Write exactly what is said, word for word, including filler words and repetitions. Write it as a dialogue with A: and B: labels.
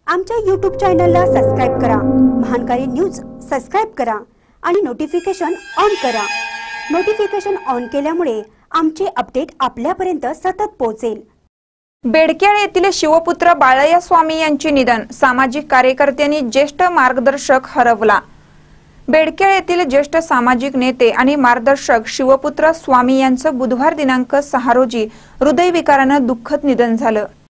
A: आमच्या यूट्यूब चॅनलला सबस्क्राइब करा, महानकारी न्यूज सबस्क्राइब करा आणि नोटिफिकेशन ऑन करा। नोटिफिकेशन ऑन केल्यामुळे आमचे अपडेट आपल्यापर्यंत सतत पोहोचेल।
B: बेडकेळ येथील शिवपुत्र बाळय्या स्वामी यांचे निधन, सामाजिक कार्यकर्त्यांनी ज्येष्ठ मार्गदर्शक हरवला। बेडकेळ येथील ज्येष्ठ सामाजिक नेते आणि मार्गदर्शक शिवपुत्र स्वामी यांचं बुधवार दिनांक सहा रोजी हृदयविकाराने दुःखद निधन झालं।